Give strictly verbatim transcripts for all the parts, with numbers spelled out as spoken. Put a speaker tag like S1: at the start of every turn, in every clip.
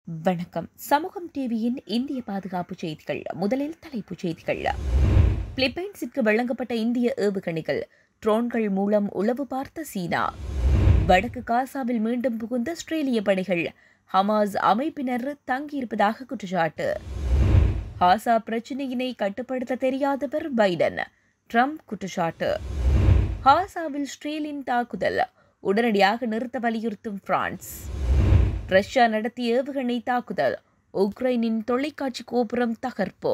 S1: வணக்கம். சமூகம் டிவியின் இந்திய பாதுகாப்பு செய்திகள். முதலில் தலைப்புச் செய்திகள். பிலிப்பைன்ஸிற்கு வழங்கப்பட்ட இந்திய ஏவுகணைகள், ட்ரோன்கள் மூலம் உளவு பார்த்த சீனா. வடக்கு காசாவில் மீண்டும் புகுந்த ஆஸ்திரேலிய படைகள், ஹமாஸ் அமைப்பினர் தங்கியிருப்பதாக குற்றச்சாட்டு. காசா பிரச்சினையினை கட்டுப்படுத்த தெரியாதவர் பைடன், ட்ரம்ப் குற்றச்சாட்டு. காசாவில் இஸ்ரேலின் தாக்குதல் உடனடியாக நிறுத்த வலியுறுத்தும் பிரான்ஸ். ரஷ்யா நடத்திய ஏவுகணை தாக்குதல், உக்ரைனின் தொலைக்காட்சி கோபுரம் தகர்ப்பு.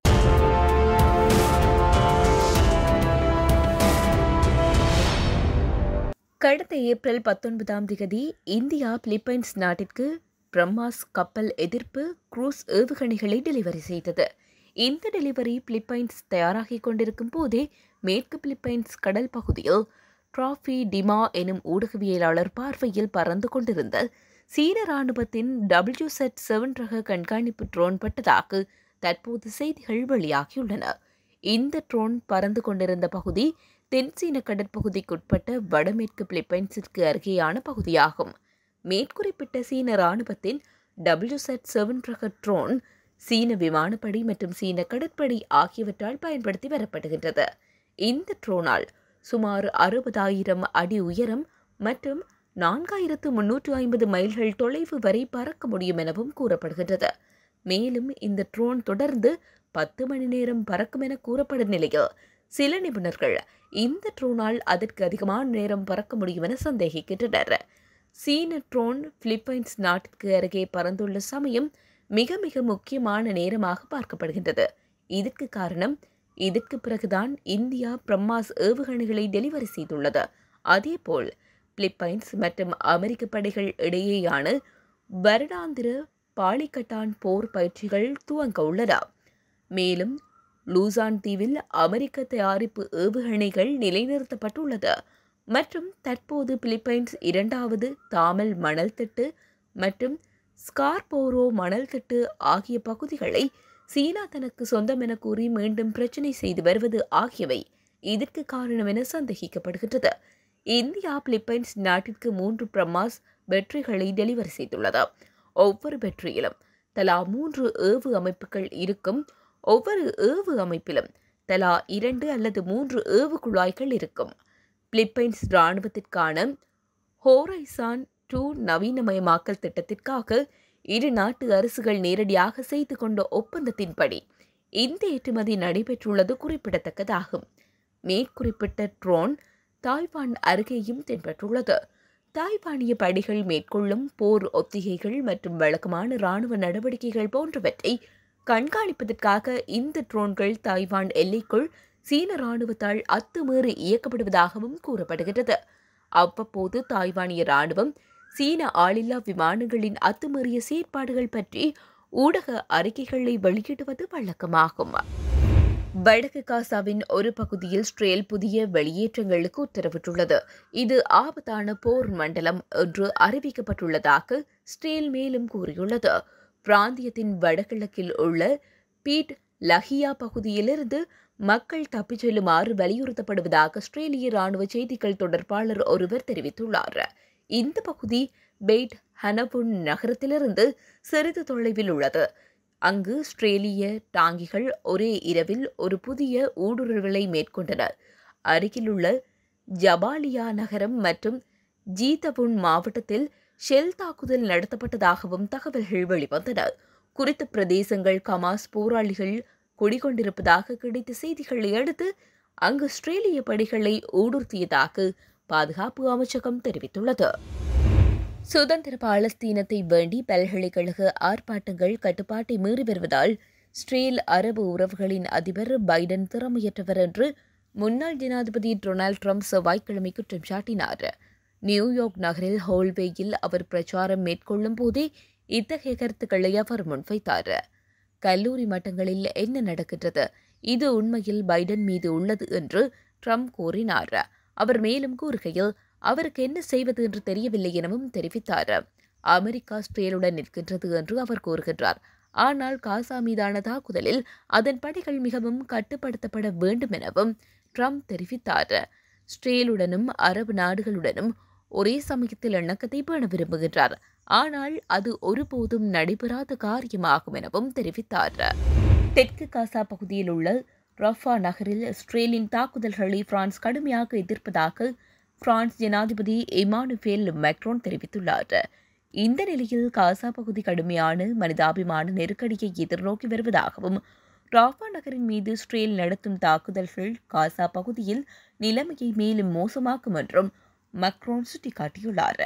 S1: கடந்த ஏப்ரல் பத்தொன்பதாம் தேதி இந்தியா பிலிப்பைன்ஸ் நாட்டிற்கு பிரம்மாஸ் கப்பல் எதிர்ப்பு குரூஸ் ஏவுகணைகளை டெலிவரி செய்தது. இந்த டெலிவரி பிலிப்பைன்ஸ் தயாராகிக் கொண்டிருக்கும் போதே மேற்கு பிலிப்பைன்ஸ் கடல் பகுதியில் டிராஃபி டிமா எனும் ஊடகவியலாளர் பார்வையில் பறந்து கொண்டிருந்த சீன ராணுவத்தின் டபிள்யூ செட் செவன் ரக கண்காணிப்பு ட்ரோன் பட்டதாக தற்போது செய்திகள் வெளியாகியுள்ளன. இந்த ட்ரோன் பறந்து கொண்டிருந்த பகுதி தென்சீன கடற்பகுதிக்குட்பட்ட வடமேற்கு பிலிப்பைன்ஸிற்கு அருகேயான பகுதியாகும். மேற்குறிப்பிட்ட சீன ராணுவத்தின் டபிள்யூ செட் செவன் ரக ட்ரோன் சீன விமானப்படை மற்றும் சீன கடற்படை ஆகியவற்றால் பயன்படுத்தி வரப்படுகின்றது. இந்த ட்ரோனால் சுமார் அறுபதாயிரம் அடி உயரம் மற்றும் நான்காயிரத்து முன்னூற்று ஐம்பது மைல்கள் தொலைவு வரை பறக்க முடியும் எனவும் கூறப்படுகின்றது. மேலும் இந்த ட்ரோன் தொடர்ந்து பத்து மணி நேரம் பறக்கும் என கூறப்படும் நிலையில் சில நிபுணர்கள் இந்த ட்ரோனால் அதற்கு அதிகமான நேரம் பறக்க முடியும் என சந்தேகிக்கின்றனர். சீன ட்ரோன் பிலிப்பைன்ஸ் நாட்டிற்கு அருகே பறந்துள்ள சமயம் மிக மிக முக்கியமான நேரமாக பார்க்கப்படுகின்றது. இதற்கு காரணம், இதற்கு பிறகுதான் இந்தியா பிரம்மாஸ் ஏவுகணைகளை டெலிவரி செய்துள்ளது. அதேபோல் பிலிப்பைன்ஸ் மற்றும் அமெரிக்க படைகள் இடையேயான வருடாந்திர பாலிகட்டான் போர் பயிற்சிகள் துவங்க உள்ளன. மேலும் லூசான் தீவில் அமெரிக்க தயாரிப்பு ஏவுகணைகள் நிலைநிறுத்தப்பட்டுள்ளது மற்றும் தற்போது பிலிப்பைன்ஸ் இரண்டாவது தாமல் மணல் திட்டு மற்றும் ஸ்கார்போரோ மணல் திட்டு ஆகிய பகுதிகளை சீனா தனக்கு சொந்தம் என கூறி மீண்டும் பிரச்சினை செய்து வருவது ஆகியவை இதற்கு காரணம் என சந்தேகிக்கப்படுகின்றது. இந்தியா பிலிப்பைன்ஸ் நாட்டிற்கு மூன்று பிரம்மாஸ் பேட்டரிகளை டெலிவரி செய்துள்ளது. ஒவ்வொரு பேட்டரியிலும் தலா மூன்று ஏவு அமைப்புகள் இருக்கும். ஒவ்வொரு ஏவு அமைப்பிலும் தலா இரண்டு அல்லது மூன்று ஏவு குழாய்கள் இருக்கும். பிலிப்பைன்ஸ் இராணுவத்திற்கான ஹோரைசான் டூ நவீனமயமாக்கல் திட்டத்திற்காக இரு நாட்டு அரசுகள் நேரடியாக செய்து கொண்ட ஒப்பந்தத்தின்படி இந்த ஏற்றுமதி நடைபெற்றுள்ளது குறிப்பிடத்தக்கதாகும். மேற்குறிப்பிட்ட ட்ரோன் தாய்வான் அருகேயும் தென்பட்டுள்ளது. தாய்வானிய படைகள் மேற்கொள்ளும் போர் ஒத்திகைகள் மற்றும் வழக்கமான இராணுவ நடவடிக்கைகள் போன்றவற்றை கண்காணிப்பதற்காக இந்த ட்ரோன்கள் தாய்வான் எல்லைக்குள் சீன இராணுவத்தால் அத்துமீறி இயக்கப்படுவதாகவும் கூறப்படுகிறது. அவ்வப்போது தாய்வானிய இராணுவம் சீன ஆளில்லா விமானங்களின் அத்துமீறிய செயற்பாடுகள் பற்றி ஊடக அறிக்கைகளை வெளியிடுவது வழக்கமாகும். வடக்கு காசாவின் ஒரு பகுதியில் இஸ்ரேல் புதிய வெளியேற்றங்களுக்கு உத்தரவிட்டுள்ளது. இது ஆபத்தான போர் மண்டலம் என்று அறிவிக்கப்பட்டுள்ளதாக இஸ்ரேல் மேலும் கூறியுள்ளது. பிராந்தியத்தின் வடகிழக்கில் உள்ள பீட் லஹியா பகுதியிலிருந்து மக்கள் தப்பிச் செல்லுமாறு வலியுறுத்தப்படுவதாக இஸ்ரேலிய ராணுவ செய்திகள் தொடர்பாளர் ஒருவர் தெரிவித்துள்ளார். இந்த பகுதி பெய்ட் ஹனபுன் நகரத்திலிருந்து சிறிது தொலைவில் உள்ளது. அங்கு ஆஸ்திரேலிய டாங்கிகள் ஒரே இரவில் ஒரு புதிய ஊடுருவலை மேற்கொண்டனர். அருகிலுள்ள ஜபாலியா நகரம் மற்றும் ஜீதபுன் மாவட்டத்தில் ஷெல் தாக்குதல் நடத்தப்பட்டதாகவும் தகவல்கள் வெளிவந்தன. குறித்த பிரதேசங்கள் கமாஸ் போராளிகள் குடிகொண்டிருப்பதாக கிடைத்த செய்திகளை அடுத்து அங்கு ஆஸ்திரேலிய படைகளை ஊடுருத்தியதாக பாதுகாப்பு அமைச்சகம் தெரிவித்துள்ளது. சுதந்திர பாலஸ்தீனத்தை வேண்டி பல்கலைக்கழக ஆர்ப்பாட்டங்கள் கட்டுப்பாட்டை மீறி வருவதால் இஸ்ரேல் அரபு உறவுகளின் அதிபர் பைடன் திறமையற்றவர் என்று முன்னாள் ஜனாதிபதி டொனால்ட் ட்ரம்ப் செவ்வாய்க்கிழமை குற்றம் சாட்டினார். நியூயார்க் நகரில் ஹோல்வேயில் அவர் பிரச்சாரம் மேற்கொள்ளும் போதே இத்தகைய கருத்துக்களை அவர் முன்வைத்தார். கல்லூரி மட்டங்களில் என்ன நடக்கின்றது, இது உண்மையில் பைடன் மீது உள்ளது என்று ட்ரம்ப் கூறினார். அவர் மேலும் கூறுகையில் அவருக்கு என்ன செய்வது என்று தெரியவில்லை எனவும் தெரிவித்தார். அமெரிக்கா இஸ்ரேலுடன் நிற்கின்றது என்று அவர் கூறுகின்றார். ஆனால் காசா மீதான தாக்குதலில் அதன் படைகள் மிகவும் கட்டுப்படுத்தப்பட வேண்டும் எனவும் ட்ரம்ப் தெரிவித்தார். இஸ்ரேலுடனும் அரபு நாடுகளுடனும் ஒரே சமயத்தில் இணக்கத்தை பேண விரும்புகின்றார். ஆனால் அது ஒருபோதும் நடைபெறாத காரியமாகும் எனவும் தெரிவித்தார். தெற்கு காசா பகுதியில் உள்ள ரஃபா நகரில் இஸ்ரேலின் தாக்குதல்களை பிரான்ஸ் கடுமையாக எதிர்ப்பதாக பிரான்ஸ் ஜனாதிபதி இமானுவேல் மேக்ரோன் தெரிவித்துள்ளார். இந்த நிலையில் காசா பகுதி கடுமையான மனிதாபிமான நெருக்கடியை எதிர்நோக்கி வருவதாகவும் ராஃபா நகரின் மீது இஸ்ரேல் நடத்தும் தாக்குதல்கள் காசா பகுதியில் நிலைமையை மேலும் மோசமாக்கும் என்றும் மக்ரோன் சுட்டிக்காட்டியுள்ளார்.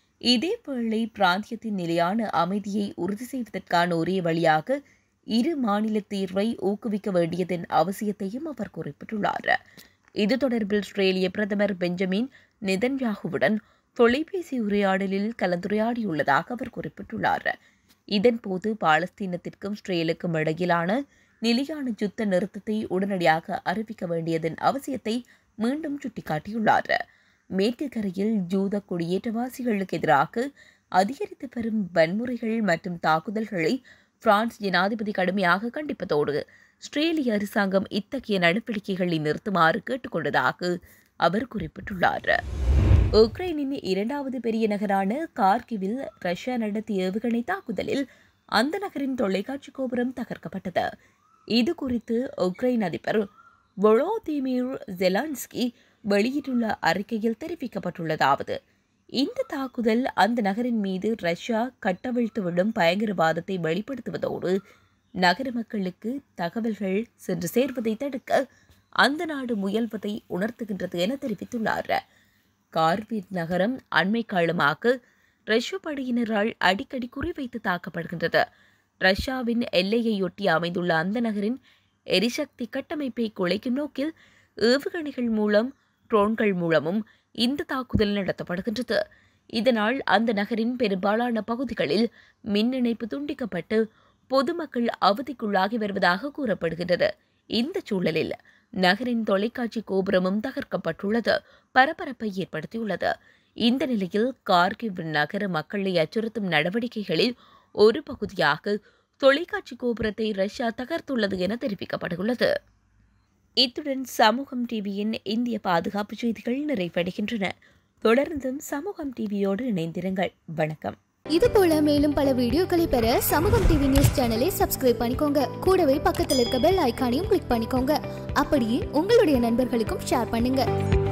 S1: இதேவேளை பிராந்தியத்தின் நிலையான அமைதியை உறுதி செய்வதற்கான ஒரே வழியாக இரு மாநில தீர்வை ஊக்குவிக்க வேண்டியதன் அவசியத்தையும் அவர் குறிப்பிட்டுள்ளார். இது தொடர்பில் இஸ்ரேலிய பிரதமர் பெஞ்சமின் நெதன்யாகுவுடன் தொலைபேசி உரையாடலில் கலந்துரையாடியுள்ளதாக அவர் குறிப்பிட்டுள்ளார். இதன்போது பாலஸ்தீனத்திற்கும் இஸ்ரேலுக்கும் இடையிலான நிலையான யுத்த நிறுத்தத்தை உடனடியாக அறிவிக்க வேண்டியதன் அவசியத்தை மீண்டும் சுட்டிக்காட்டியுள்ளார். மேற்கு கரையில் ஜூத குடியேற்றவாசிகளுக்கு எதிராக அதிகரித்து வரும் வன்முறைகள் மற்றும் தாக்குதல்களை பிரான்ஸ் ஜனாதிபதி கடுமையாக கண்டிப்பதோடு இஸ்ரேலிய அரசாங்கம் இத்தகைய நடவடிக்கைகளை நிறுத்துமாறு கேட்டுக்கொண்டதாக அவர் குறிப்பிட்டுள்ளார். உக்ரைனின் இரண்டாவது பெரிய நகரான கார்கிவில் ரஷ்யா நடத்திய ஏவுகணை தாக்குதலில் அந்த நகரின் தொலைக்காட்சி கோபுரம் தகர்க்கப்பட்டது. இது குறித்து உக்ரைன் அதிபர் வோலோதிமிர் ஜெலன்ஸ்கி வெளியிட்டுள்ள அறிக்கையில் தெரிவிக்கப்பட்டுள்ளதாவது: இந்த தாக்குதல் அந்த நகரின் மீது ரஷ்யா கட்டவிழ்த்துவிடும் பயங்கரவாதத்தை வெளிப்படுத்துவதோடு நகர மக்களுக்கு தகவல்கள் சென்று சேர்வதை தடுக்க அந்த நாடு முயல்வதை உணர்த்துகின்றது என தெரிவித்துள்ளார். கார்கிவ் நகரம் அண்மை காலமாக ரஷ்ய படையினரால் அடிக்கடி குறிவைத்து தாக்கப்படுகின்றது. ரஷ்யாவின் எல்லையையொட்டி அமைந்துள்ள அந்த நகரின் எரிசக்தி கட்டமைப்பை குலைக்கும் நோக்கில் ஏவுகணைகள் மூலம் ட்ரோன்கள் மூலமும் இந்த தாக்குதல் நடத்தப்படுகின்றது. இதனால் அந்த நகரின் பெரும்பாலான பகுதிகளில் மின் இணைப்பு துண்டிக்கப்பட்டு பொதுமக்கள் அவதிக்குள்ளாகி வருவதாக கூறப்படுகின்றது. இந்த சூழலில் நகரின் தொலைக்காட்சி கோபுரமும் தகர்க்கப்பட்டுள்ளது பரபரப்பை ஏற்படுத்தியுள்ளது. இந்த நிலையில் கார்கிவ் நகர மக்களை அச்சுறுத்தும் நடவடிக்கைகளில் ஒரு பகுதியாக தொலைக்காட்சி கோபுரத்தை ரஷ்யா தகர்த்துள்ளது என தெரிவிக்கப்பட்டுள்ளது. இத்துடன் சமூகம் டிவியின் இந்திய பாதுகாப்பு செய்திகள் நிறைவடைகின்றன. தொடர்ந்தும் சமூகம் டிவியோடு இணைந்திருங்கள். வணக்கம்.
S2: இது போல மேலும் பல வீடியோக்களை பெற சமூகம் டிவி நியூஸ் சேனலை சப்ஸ்கிரைப் பண்ணிக்கோங்க. கூடவே பக்கத்தில் இருக்க பெல் ஐகானையும் கிளிக் பண்ணிக்கோங்க. அப்படியே உங்களுடைய நண்பர்களுக்கும் ஷேர் பண்ணுங்க.